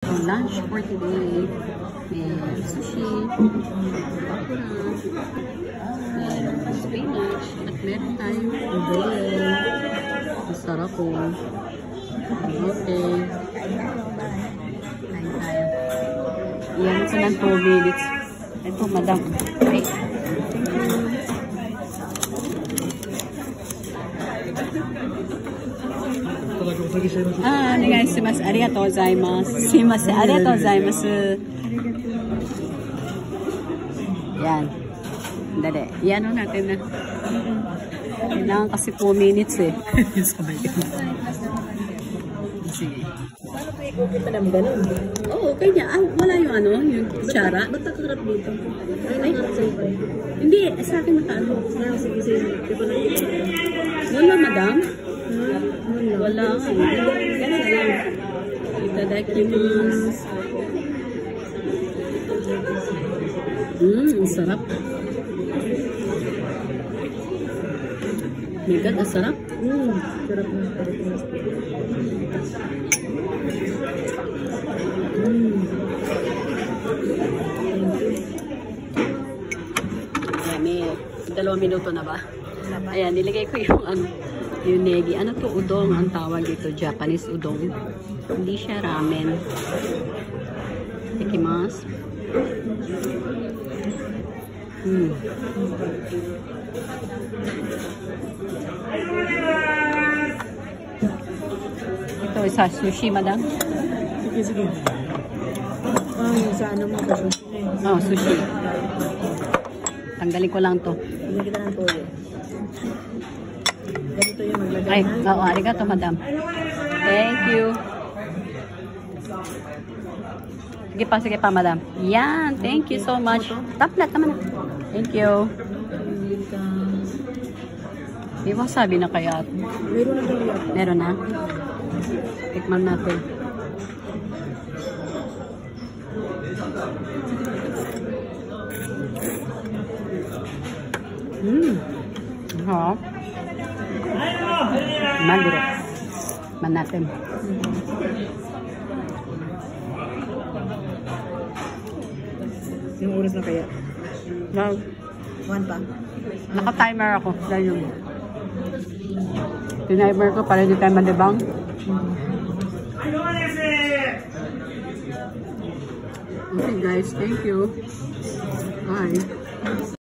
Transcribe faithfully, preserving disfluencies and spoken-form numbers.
lunch for today. May sushi, bakura, may spinach, at meron tayong udon. Masarap po. Okay. Kain tayo. Iyan sa ng two minutes. Ito, madam. Okay. Ah, onegaishimasu. Arigatou gozaimasu. Sumimasen. Arigatou gozaimasu. Yan. Dali. Yan o natin na. Kailangan kasi two minutes eh. Sabay ka. Sige. Paano kayo kukita naman ganun? Oo, okay niya. Ah, wala yung ano, yung kutsara. Ba't nakakarap dito? Ay, Ay, nakakarap sa'yo pa rin. hindi, sa akin nakaano. Ah, sige, sige. Di ko lang ito. Wala, madam. Ha? Wala. Ganun lang. Itadakimasu. Mmm, ang sarap. My God, ang sarap. Hmm, sarap na. Hmm. Ayan, may dalawang minuto na ba? Ayan, nilagay ko yung ano, yung negi. Ano to? Udong ang tawag dito. Japanese udong. Hindi siya ramen. Ikimasu. Hmm. Ito isa sushi, madam. Sige, sige. Ah, yung sa ano mo kasi. Oh, sushi. Tanggalin ko lang to. Hindi kita ng toyo. Ganito yung maglagay Ay, na. oo, arigato, madam. Thank you. Sige pa, sige pa, madam. Yan, thank you so much. Taplat naman. Thank you. May wasabi na kaya? Meron na daw yan. Meron na? Tikman natin. Mmm. Ha? Maguro. Man natin. Yung oras na kaya? Wow. One pa? Naka-timer ako. Dahil yung timer ko para hindi tayo malibang. Okay guys, thank you. Bye.